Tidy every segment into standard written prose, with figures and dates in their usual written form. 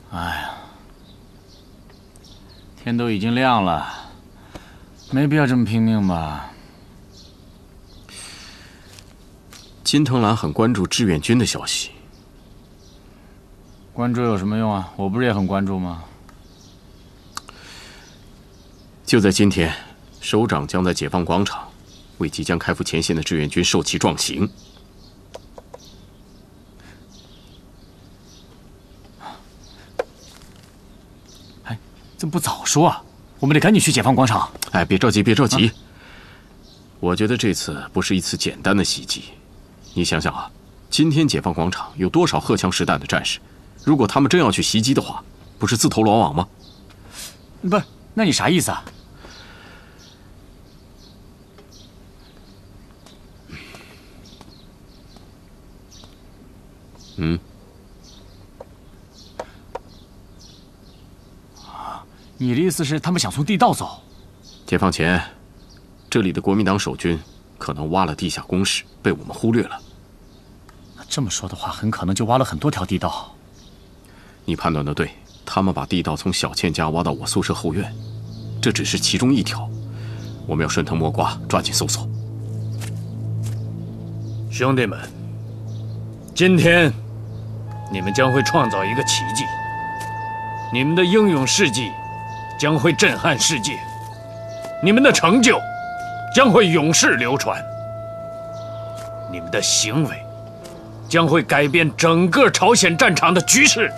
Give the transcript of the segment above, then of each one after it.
哎呀，天都已经亮了，没必要这么拼命吧？ 金藤兰很关注志愿军的消息。 关注有什么用啊？我不是也很关注吗？ 就在今天，首长将在解放广场为即将开赴前线的志愿军授旗壮行。 哎，怎么不早说啊？我们得赶紧去解放广场。 哎，别着急，别着急。我觉得这次不是一次简单的袭击。你想想啊，今天解放广场有多少荷枪实弹的战士？如果他们真要去袭击的话，不是自投罗网吗？ 不是，那你啥意思啊？你的意思是他们想从地道走？ 解放前，这里的国民党守军可能挖了地下工事，被我们忽略了。 那这么说的话，很可能就挖了很多条地道。 你判断得对，他们把地道从小倩家挖到我宿舍后院，这只是其中一条。我们要顺藤摸瓜，抓紧搜索。 兄弟们，今天你们将会创造一个奇迹，你们的英勇事迹将会震撼世界，你们的成就将会永世流传，你们的行为将会改变整个朝鲜战场的局势。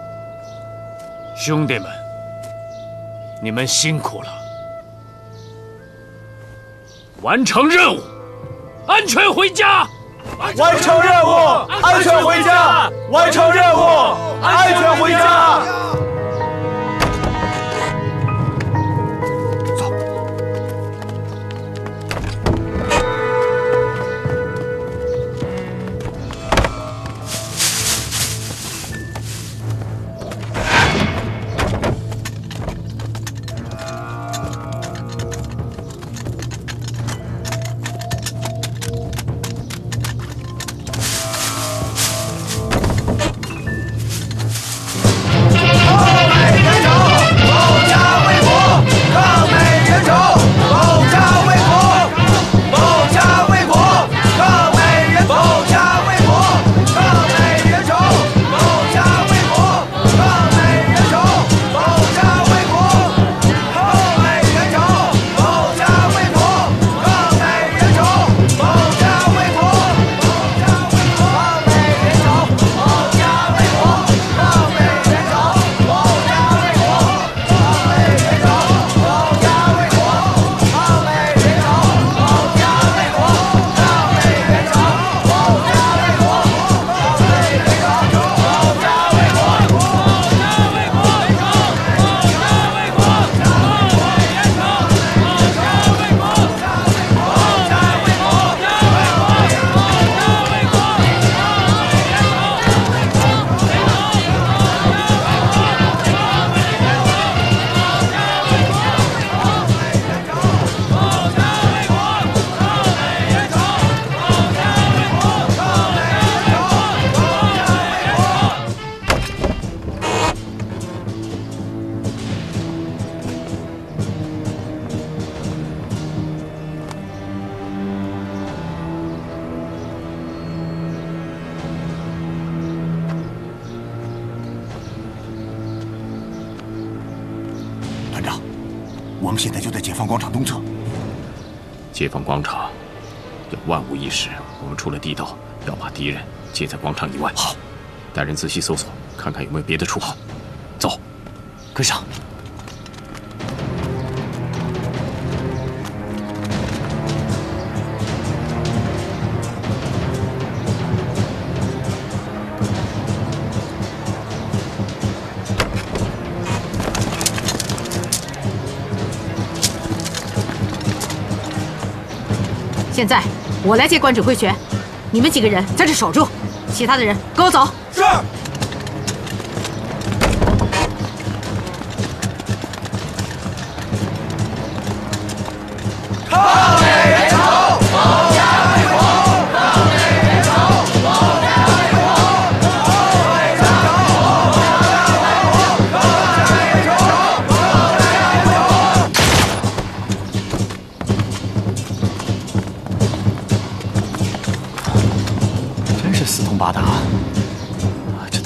兄弟们，你们辛苦了，完成任务，安全回家。 完成任务，安全回家！完成任务，安全回家！ 走。 团长，我们现在就在解放广场东侧。 解放广场要万无一失，我们出了地道，要把敌人接在广场以外。 好， 带人仔细搜索，看看有没有别的出口。走， 跟上。 现在我来接管指挥权，你们几个人在这守住，其他的人跟我走。 是。抗美援朝，保家卫国；抗美援朝，保家卫国；抗美援朝，保家卫国；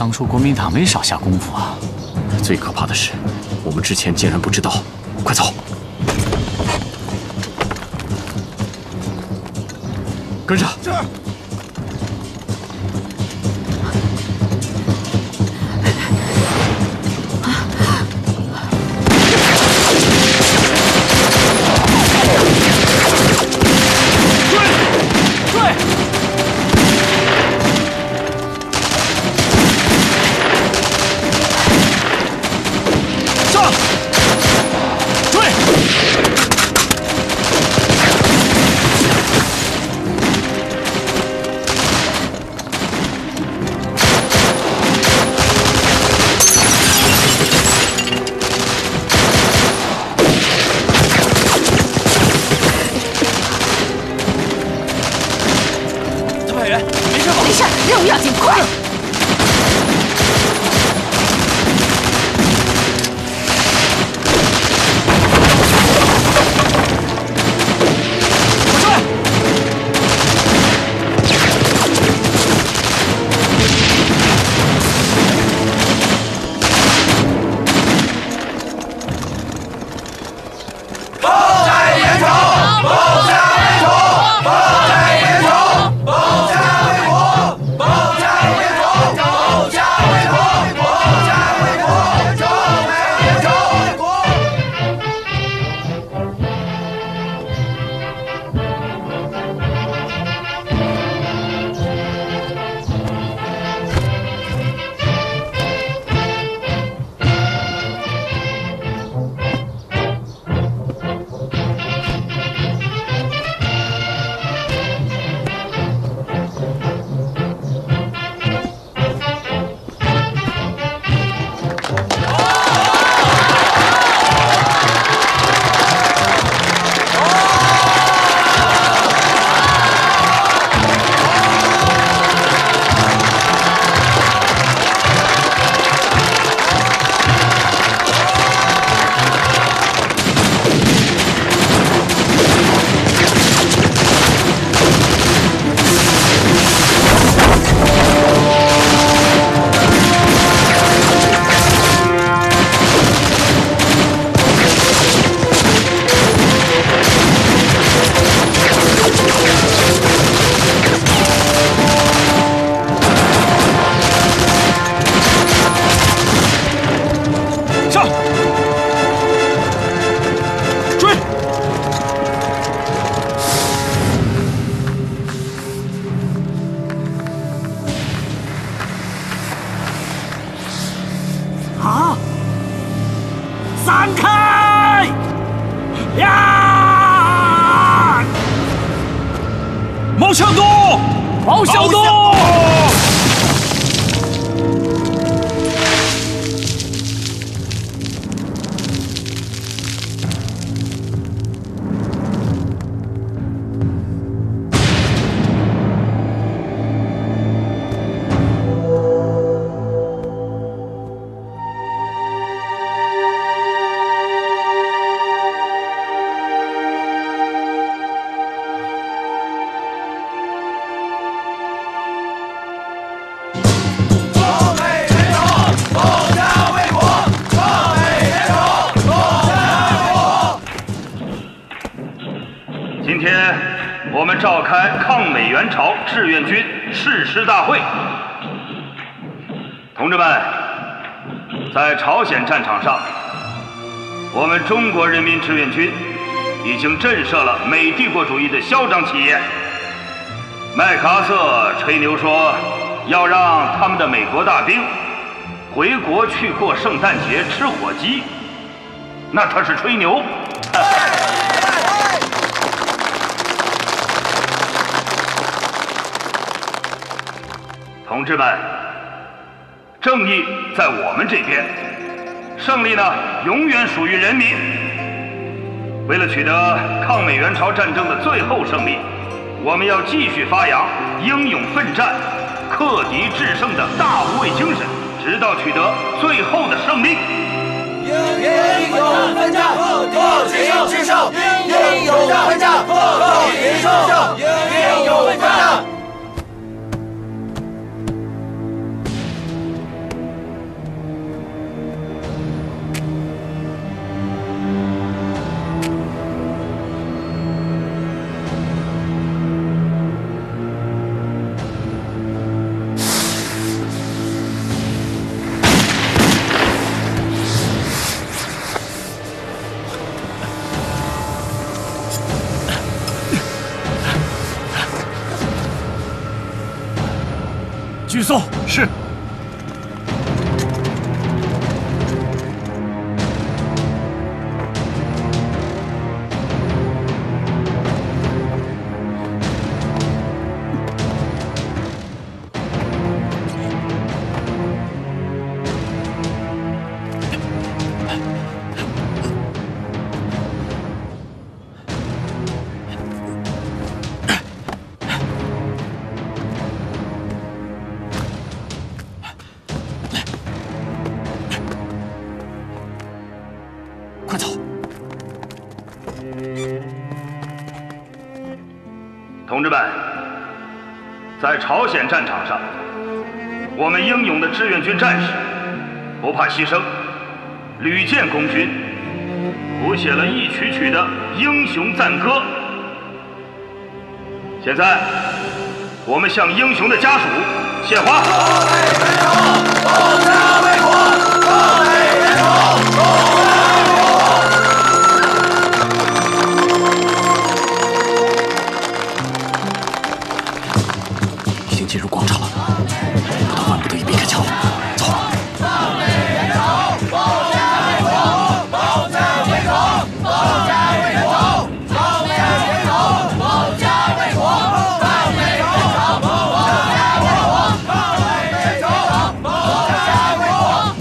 当初国民党没少下功夫啊！ 最可怕的是，我们之前竟然不知道。快走！ 跟上！ 是。 毛向东，毛向东！ 今天我们召开抗美援朝志愿军誓师大会。同志们，在朝鲜战场上，我们中国人民志愿军已经震慑了美帝国主义的嚣张气焰。麦克阿瑟吹牛说要让他们的美国大兵回国去过圣诞节吃火鸡，那他是吹牛。同志们，正义在我们这边，胜利呢永远属于人民。为了取得抗美援朝战争的最后胜利，我们要继续发扬英勇奋战、克敌制胜的大无畏精神，直到取得最后的胜利。 英勇奋战，克敌制胜！英勇奋战，克敌制胜！英勇奋战！ 是。 快走！ 同志们，在朝鲜战场上，我们英勇的志愿军战士不怕牺牲，屡建功勋，谱写了一曲曲的英雄赞歌。现在，我们向英雄的家属献花。保卫元首，保家卫国，保卫元首，保家卫国。 已经进入广场了，不到万不得已避开桥。走。保卫元首，保家卫国，保家卫国，保家卫国，保家卫国，保家卫国，保卫元首，保家卫国，保卫元首，保家卫国。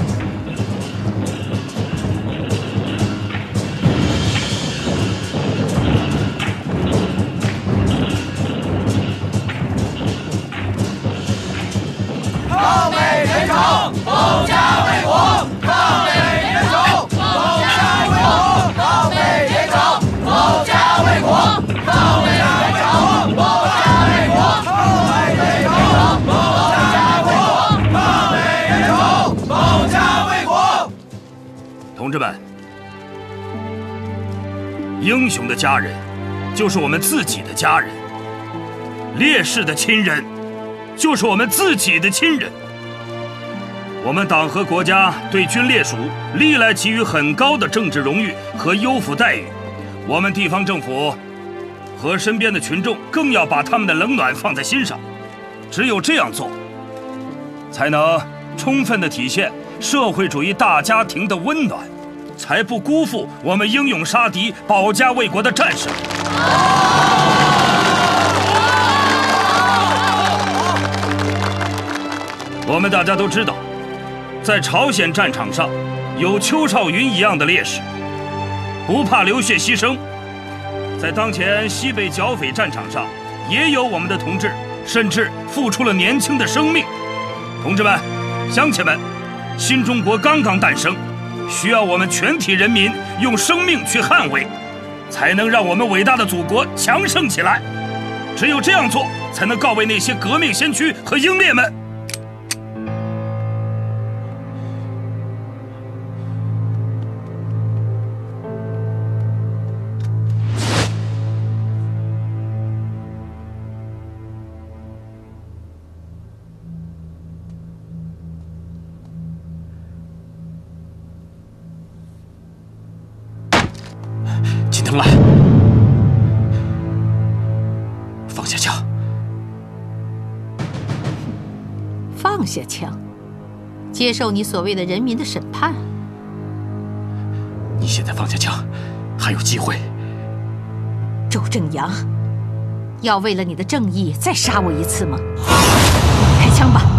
保卫元首，保家卫国，保卫元首，保家卫国，保卫元首，保家卫国，保卫元首，保家卫国，保卫元首，保家卫国，保卫元首，保家卫国。 同志们，英雄的家人就是我们自己的家人，烈士的亲人就是我们自己的亲人。我们党和国家对军烈属历来给予很高的政治荣誉和优抚待遇，我们地方政府和身边的群众更要把他们的冷暖放在心上。只有这样做，才能充分地体现社会主义大家庭的温暖，才不辜负我们英勇杀敌、保家卫国的战士。我们大家都知道，在朝鲜战场上，有邱少云一样的烈士，不怕流血牺牲；在当前西北剿匪战场上，也有我们的同志，甚至付出了年轻的生命。同志们、乡亲们，新中国刚刚诞生，需要我们全体人民用生命去捍卫，才能让我们伟大的祖国强盛起来。只有这样做，才能告慰那些革命先驱和英烈们。 金藤来，放下枪！ 放下枪，接受你所谓的人民的审判。 你现在放下枪，还有机会。 周正阳，要为了你的正义再杀我一次吗？开枪吧！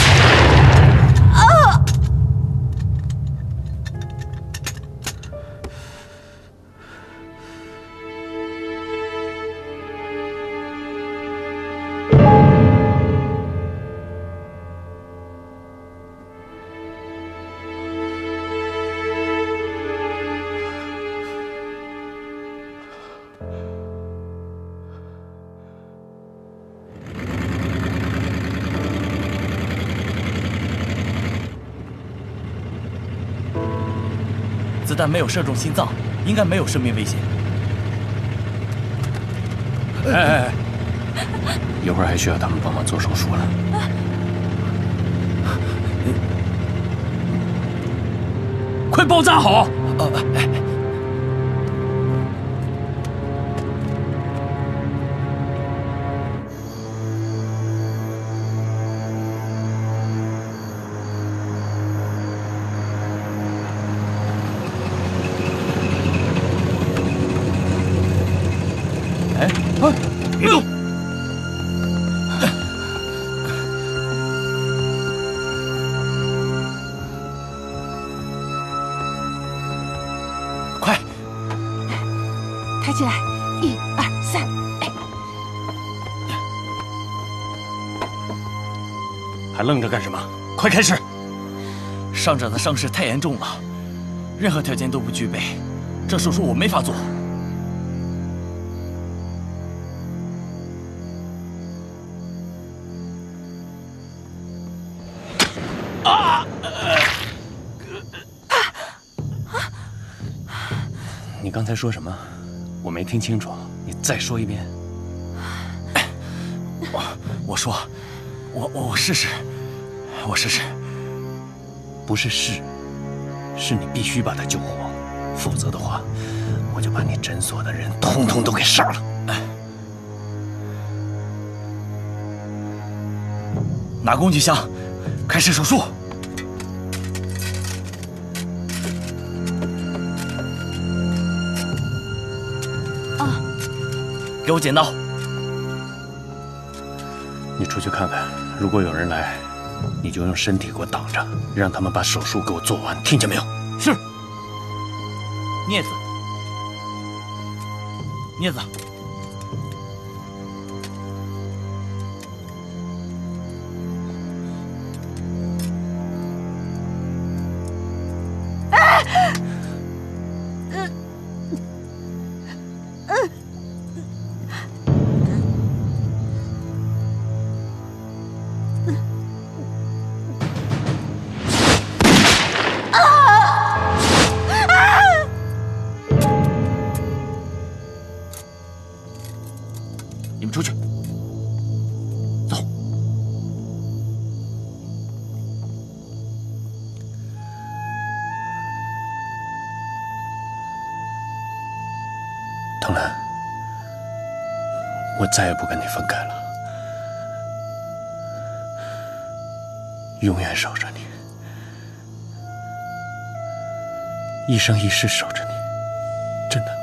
子弹没有射中心脏，应该没有生命危险。 哎，一会儿还需要他们帮忙做手术了。 快包扎好！ 起来，1、2、3，哎！ 还愣着干什么？快开始！伤者的伤势太严重了，任何条件都不具备，这手术我没法做。你刚才说什么？我没听清楚，你再说一遍。我说，我试试，我试试。不是试，是你必须把他救活，否则的话，我就把你诊所的人统统都给杀了。拿工具箱，开始手术。给我剪刀。你出去看看，如果有人来，你就用身体给我挡着，让他们把手术给我做完，听见没有？是。镊子，镊子。你们出去，走。藤兰，我再也不跟你分开了，永远守着你，一生一世守着你，真的。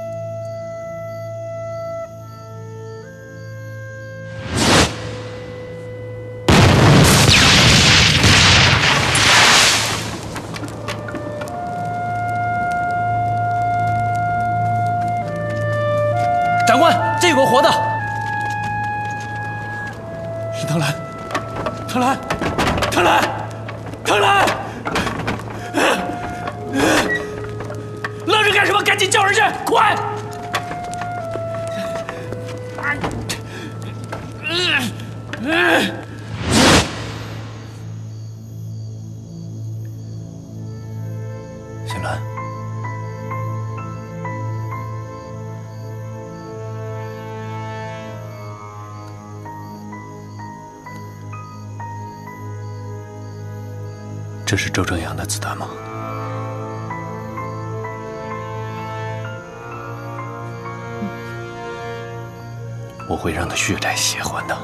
长官，这有个活的，是藤兰，藤兰，藤兰，藤兰！愣着干什么？赶紧叫人去，快！小兰。这是周正阳的子弹吗？我会让他血债血还的。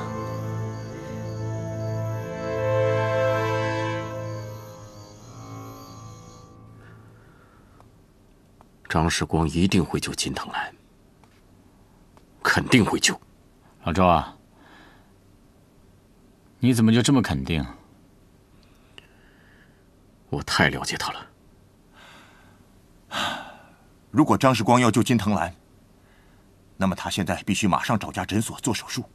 张世光一定会救金藤兰，肯定会救。 老周啊，你怎么就这么肯定？ 我太了解他了。 如果张世光要救金藤兰，那么他现在必须马上找家诊所做手术。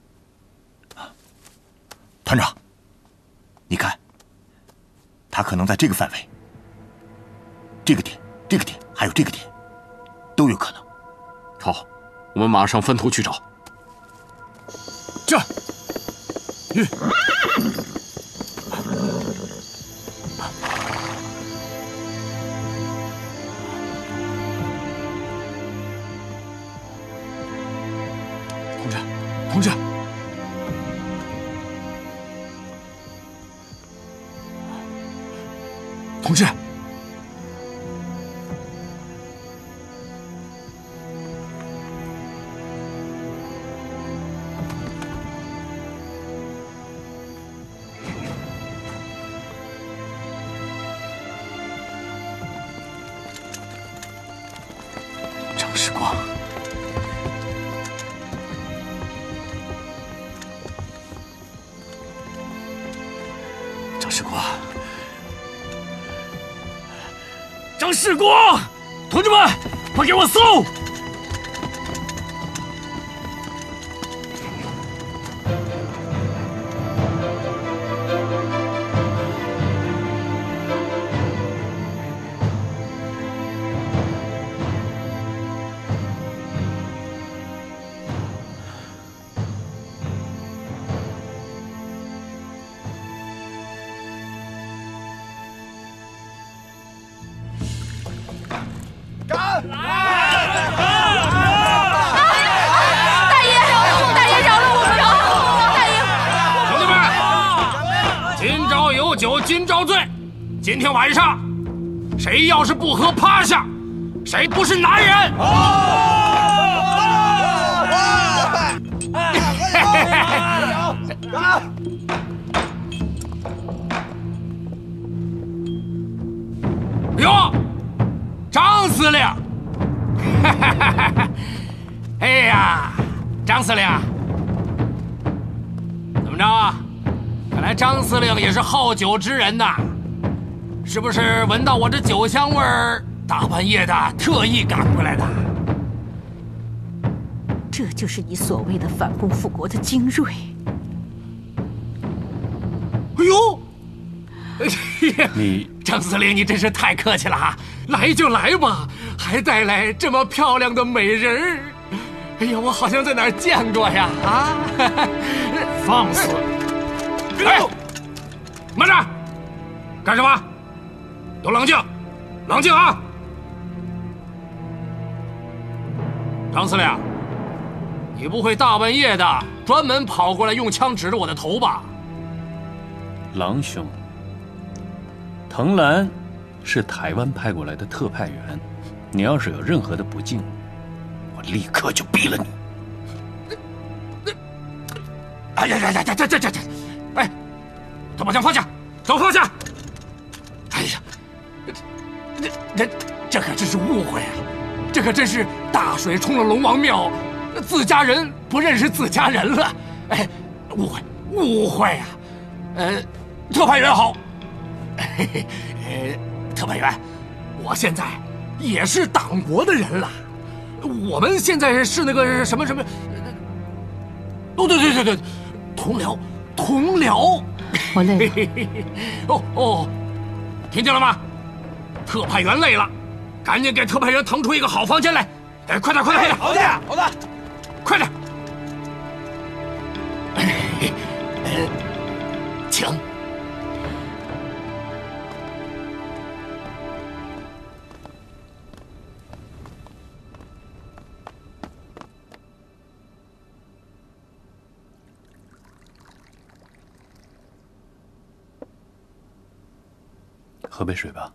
团长，你看，他可能在这个范围、这个点、这个点，还有这个点，都有可能。 好，我们马上分头去找。 这，同志，同志，张世光。张世光，同志们，快给我搜！ 大爷饶了我们吧！大爷，兄弟们，今朝有酒今朝醉，今天晚上谁要是不喝趴下，谁不是男人？哟，张司令！哎呀，张司令，怎么着？看来张司令也是好酒之人呐，是不是闻到我这酒香味儿，大半夜的特意赶回来的？ 这就是你所谓的反共复国的精锐。 哎呦！ 你张司令，你真是太客气了哈！来就来吧，还带来这么漂亮的美人儿。哎呀，我好像在哪儿见过呀！啊！放肆！哎，慢着，干什么？都冷静，冷静啊！张司令，你不会大半夜的专门跑过来用枪指着我的头吧？ 郎兄，藤兰是台湾派过来的特派员，你要是有任何的不敬，我立刻就毙了你！ 哎呀呀呀呀！这！哎，都把枪放下，都放下！哎呀，这可真是误会啊！这可真是大水冲了龙王庙，自家人不认识自家人了。哎，误会啊！特派员好。特派员，我现在也是党国的人了。我们现在是那个什么，哦，对，同僚。 我累了。 哦，听见了吗？特派员累了，赶紧给特派员腾出一个好房间来。哎，快点！ 好的， 快点！请。 喝杯水吧。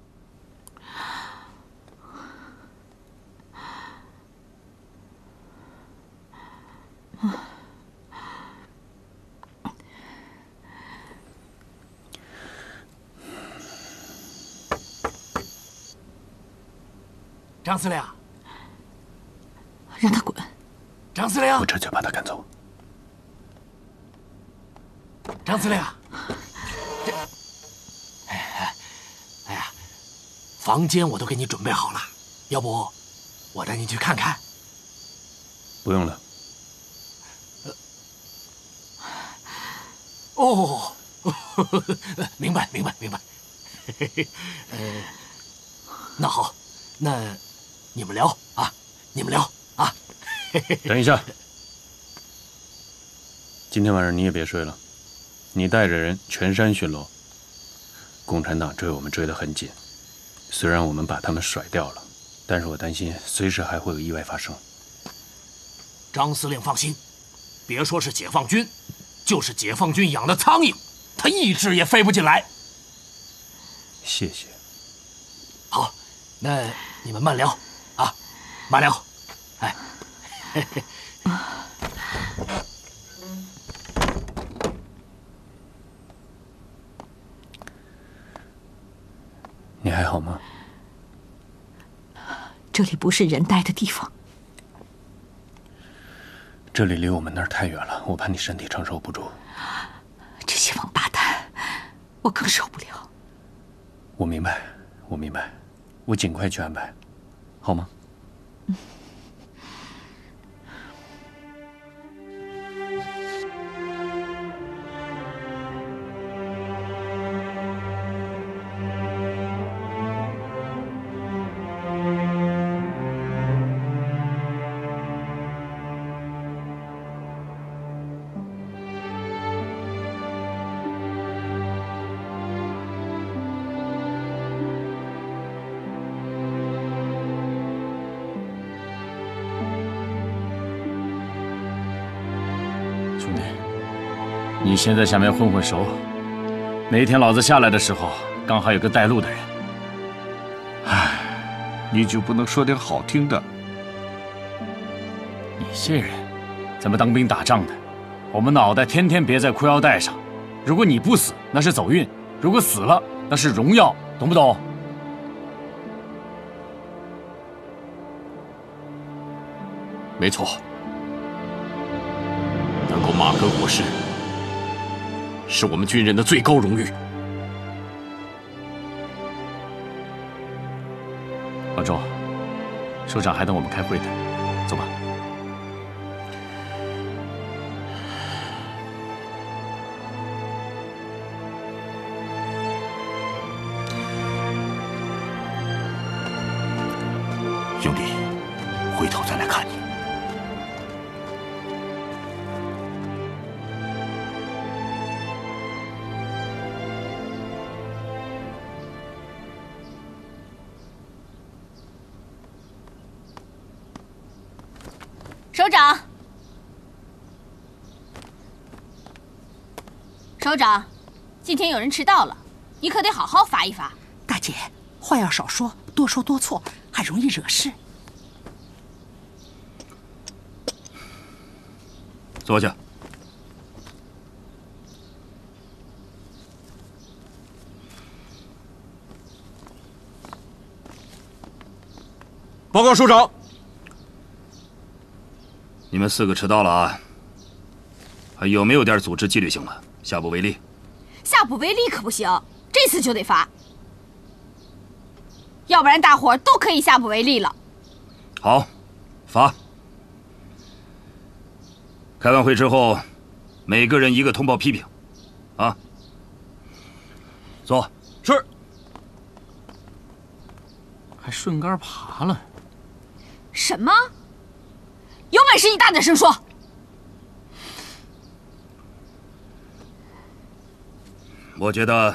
张司令， 让他滚！ 张司令， 我这就把他赶走。 张司令，房间我都给你准备好了，要不我带你去看看？ 不用了。 哦，明白。那好，那你们聊啊。 等一下，今天晚上你也别睡了，你带着人全山巡逻。共产党追我们追得很紧。虽然我们把他们甩掉了，但是我担心随时还会有意外发生。 张司令放心，别说是解放军，就是解放军养的苍蝇，他一只也飞不进来。 谢谢。 好，那你们慢聊啊，慢聊。哎， 你还好吗？ 这里不是人待的地方。 这里离我们那儿太远了，我怕你身体承受不住。 这些王八蛋，我更受不了。 我明白，我尽快去安排，好吗？ 你先在下面混混熟，哪天老子下来的时候，刚好有个带路的人。 你就不能说点好听的？ 你这人，咱们当兵打仗的，我们脑袋天天别在裤腰带上。如果你不死，那是走运；如果死了，那是荣耀，懂不懂？ 没错，能够马革裹尸，是我们军人的最高荣誉。 老周，首长还等我们开会呢，走吧。 兄弟，回头再来看你。 首长，今天有人迟到了，你可得好好罚一罚。 大姐，话要少说，多说多错，还容易惹事。 坐下。 报告首长， 你们4个迟到了啊！还有没有点组织纪律性了？下不为例。 下不为例可不行，这次就得罚，要不然大伙儿都可以下不为例了。 好，罚。开完会之后，每个人1个通报批评，啊。坐。 是。 还顺杆爬了。 什么？有本事你大点声说！ 我觉得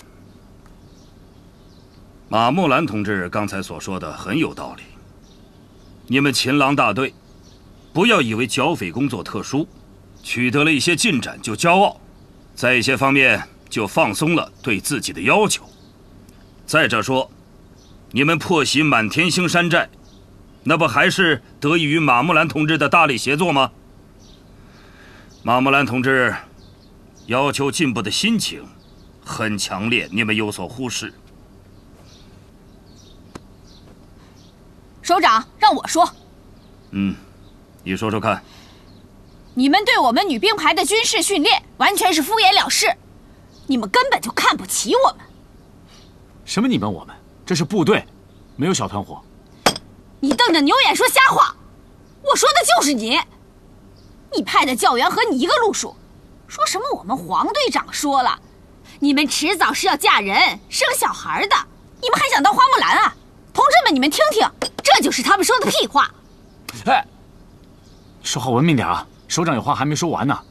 马木兰同志刚才所说的很有道理。你们秦狼大队，不要以为剿匪工作特殊，取得了一些进展就骄傲，在一些方面就放松了对自己的要求。再者说，你们破袭满天星山寨，那不还是得益于马木兰同志的大力协作吗？马木兰同志要求进步的心情很强烈，你们有所忽视。 首长，让我说。 你说说看。 你们对我们女兵排的军事训练完全是敷衍了事，你们根本就看不起我们。 什么你们我们？这是部队，没有小团伙。 你瞪着牛眼说瞎话，我说的就是你。你派的教员和你一个路数，说什么我们黄队长说了，你们迟早是要嫁人生小孩的，你们还想当花木兰啊？同志们，你们听听，这就是他们说的屁话。 哎，说话文明点啊！首长有话还没说完呢。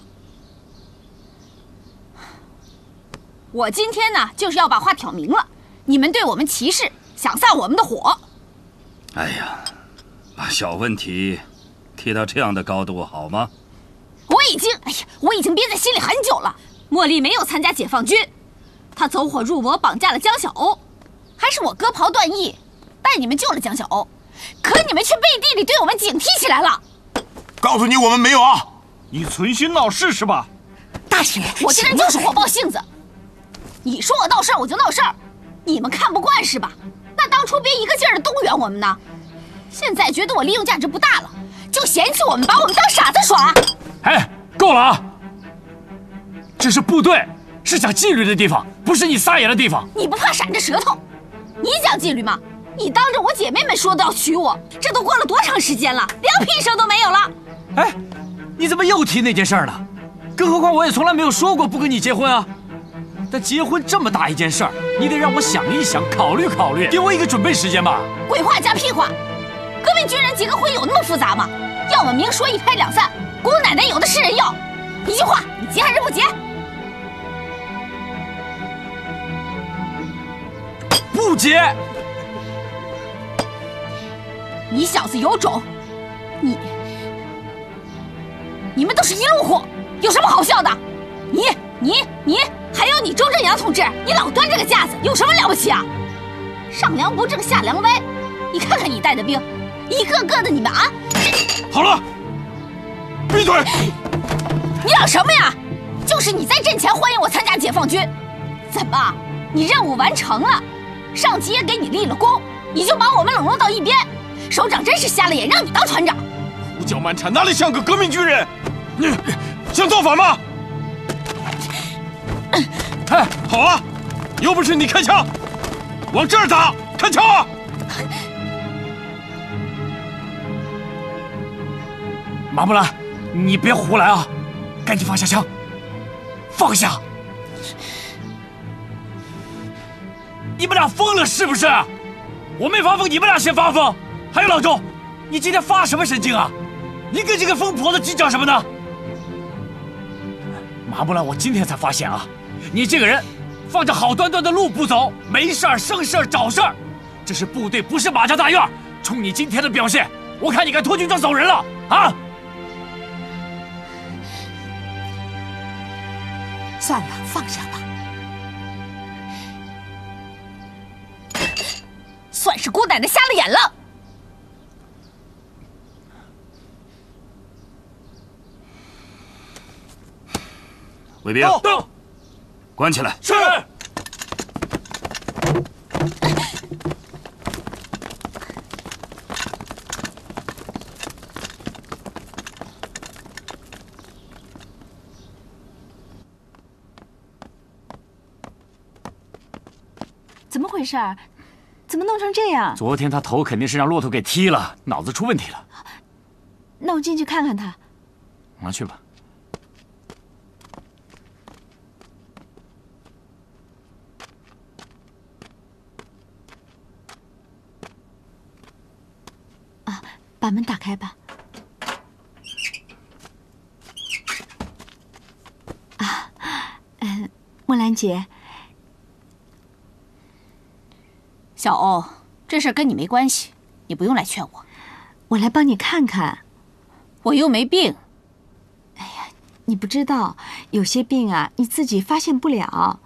我今天呢，就是要把话挑明了，你们对我们歧视，想散我们的火。 哎呀，把小问题提到这样的高度好吗？ 我已经憋在心里很久了。茉莉没有参加解放军，她走火入魔，绑架了江小欧，还是我割袍断义带你们救了江小欧，可你们却背地里对我们警惕起来了。 告诉你，我们没有啊！ 你存心闹事是吧？ 大姐， 我这人就是火爆性子，你说我闹事儿我就闹事儿，你们看不惯是吧？那当初别一个劲儿的动员我们呢，现在觉得我利用价值不大了，就嫌弃我们，把我们当傻子耍。 哎，够了啊！这是部队，是讲纪律的地方，不是你撒野的地方。 你不怕闪着舌头？你讲纪律吗？你当着我姐妹们说都要娶我，这都过了多长时间了，连屁声都没有了。 哎，你怎么又提那件事儿了？更何况我也从来没有说过不跟你结婚啊。但结婚这么大一件事儿，你得让我想一想，考虑考虑，给我一个准备时间吧。 鬼话加屁话！革命军人结个婚有那么复杂吗？要么明说一拍两散，姑奶奶有的是人要。一句话，你结还是不结？ 不结！ 你小子有种！你们都是一路货，有什么好笑的？ 你，还有你周正阳同志，你老端这个架子，有什么了不起啊？上梁不正下梁歪，你看看你带的兵，一个个的你们啊！ 好了，闭嘴！ 你嚷什么呀？就是你在阵前欢迎我参加解放军，怎么？你任务完成了，上级也给你立了功，你就把我们冷落到一边？首长真是瞎了眼，让你当团长！ 胡搅蛮缠，哪里像个革命军人？你想造反吗？哎，好啊，有本事你开枪，往这儿打，开枪啊！ 马木兰，你别胡来啊！赶紧放下枪，放下！你们俩疯了是不是？我没发疯，你们俩先发疯。还有老周，你今天发什么神经啊？你跟这个疯婆子计较什么呢？马木兰，我今天才发现啊，你这个人放着好端端的路不走，没事儿生事儿找事儿，这是部队，不是马家大院。冲你今天的表现，我看你该脱军装走人了啊！ 算了，放下吧。 算是姑奶奶瞎了眼了。 卫兵， 到， 关起来。 是。 怎么回事？怎么弄成这样？ 昨天他头肯定是让骆驼给踢了，脑子出问题了。 那我进去看看他。 拿去吧。 啊，把门打开吧。啊，木兰姐。 小欧，这事跟你没关系，你不用来劝我。 我来帮你看看。 我又没病。 哎呀，你不知道，有些病啊，你自己发现不了。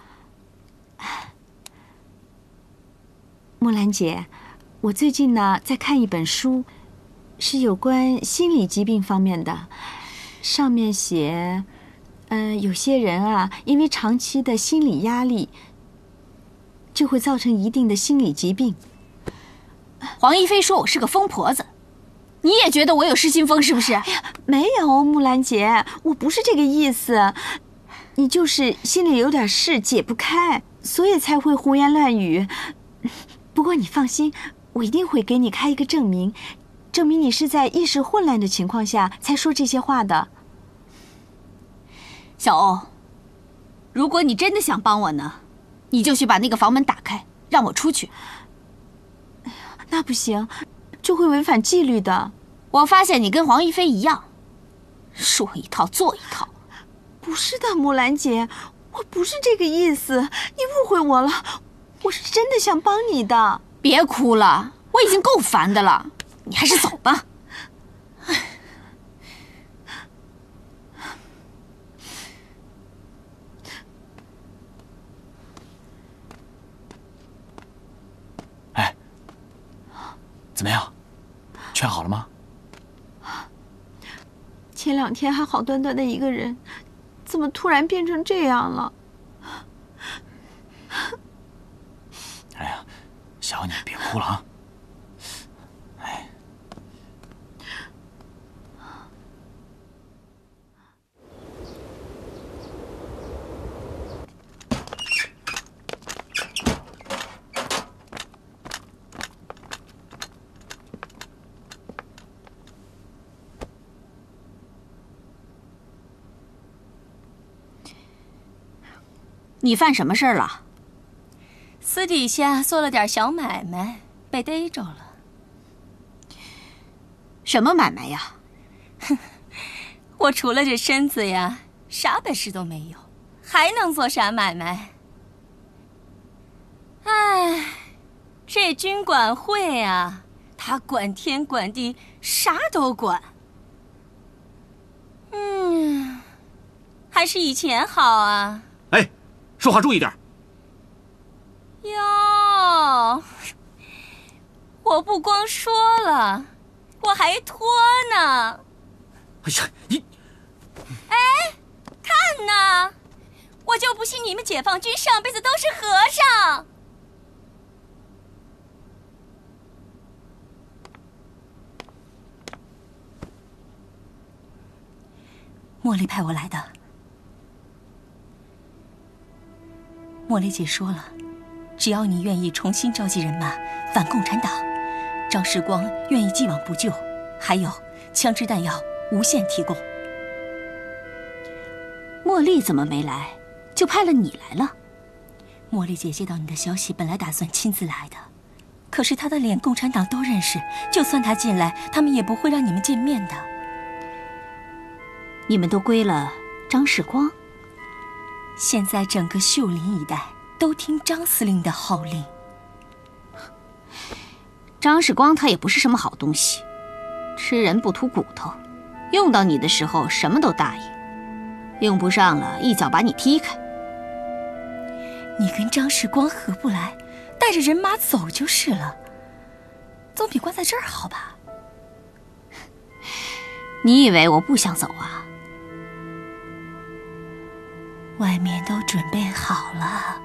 木兰姐，我最近呢在看一本书，是有关心理疾病方面的。上面写，有些人啊，因为长期的心理压力，就会造成一定的心理疾病。 黄一飞说我是个疯婆子，你也觉得我有失心疯是不是？ 哎呀，没有，木兰姐，我不是这个意思。你就是心里有点事解不开，所以才会胡言乱语。不过你放心，我一定会给你开一个证明，证明你是在意识混乱的情况下才说这些话的。 小欧，如果你真的想帮我呢，你就去把那个房门打开，让我出去。 哎呀，那不行，就会违反纪律的。 我发现你跟黄一飞一样，说一套做一套。 不是的，木兰姐，我不是这个意思，你误会我了，我是真的想帮你的。 别哭了，我已经够烦的了，你还是走吧。 哎，怎么样？劝好了吗？ 前2天还好端端的一个人，怎么突然变成这样了？ 哎呀，小你别哭了啊！哎， 你犯什么事儿了？ 私底下做了点小买卖，被逮着了。 什么买卖呀？ 哼，我除了这身子呀，啥本事都没有，还能做啥买卖？哎，这军管会啊，他管天管地，啥都管。 还是以前好啊。 哎，说话注意点。 哟，我不光说了，我还托呢。 哎呀，你， 哎，看呐，我就不信你们解放军上辈子都是和尚。茉莉派我来的。茉莉姐说了，只要你愿意重新召集人马反共产党，张世光愿意既往不咎，还有枪支弹药无限提供。 茉莉怎么没来，就派了你来了？ 茉莉姐接到你的消息，本来打算亲自来的，可是她的脸共产党都认识，就算她进来，他们也不会让你们见面的。 你们都归了张世光？ 现在整个秀林一带都听张司令的号令。 张世光他也不是什么好东西，吃人不吐骨头，用到你的时候什么都答应，用不上了一脚把你踢开。 你跟张世光合不来，带着人马走就是了，总比关在这儿好吧？ 你以为我不想走啊？ 外面都准备好了。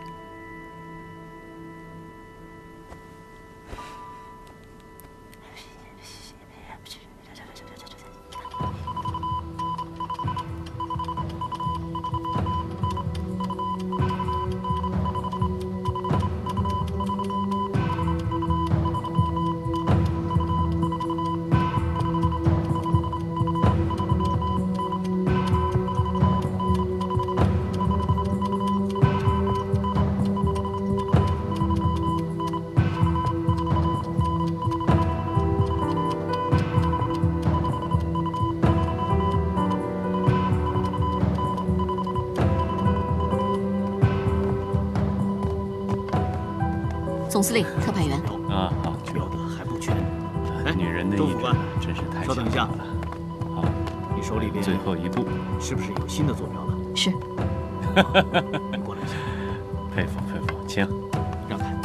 总司令、特派员啊，好， 标的还不全。 女人的意志真是太…… 稍等一下， 好， 你手里边最后一步是不是有新的坐标了？ 是。 你过来一下。 佩服佩服，请让开。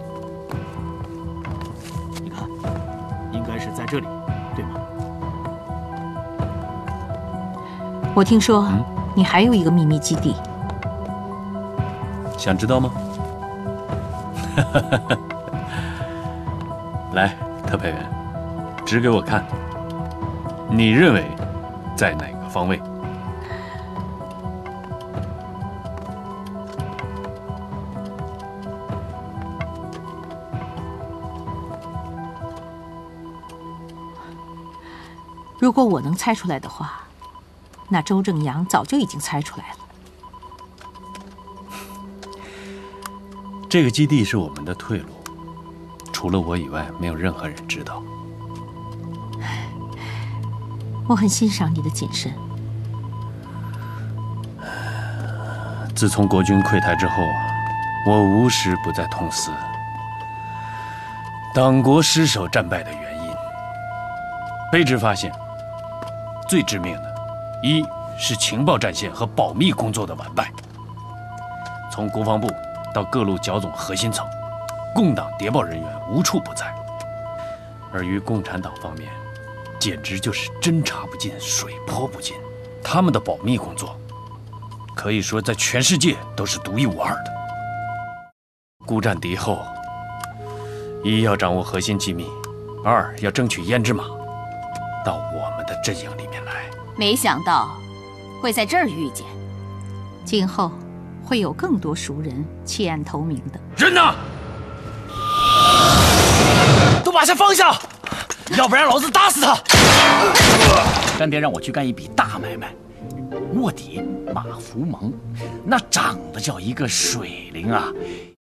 你看，应该是在这里，对吗？ 我听说你还有一个秘密基地， 想知道吗？来，特派员，指给我看，你认为在哪个方位？ 如果我能猜出来的话，那周正阳早就已经猜出来了。 这个基地是我们的退路，除了我以外，没有任何人知道。 我很欣赏你的谨慎。 自从国军溃台之后，我无时不在痛思党国失守战败的原因。卑职发现，最致命的，一是情报战线和保密工作的完败。从国防部到各路剿总核心层，共党谍报人员无处不在，而于共产党方面，简直就是针插不进，水泼不进。他们的保密工作，可以说在全世界都是独一无二的。孤战敌后，一要掌握核心机密，二要争取胭脂马到我们的阵营里面来。 没想到会在这儿遇见， 今后会有更多熟人弃暗投明的。 人呢？ 都把下放下，要不然老子打死他！ 干爹让我去干一笔大买卖，卧底马福蒙，那长得叫一个水灵啊！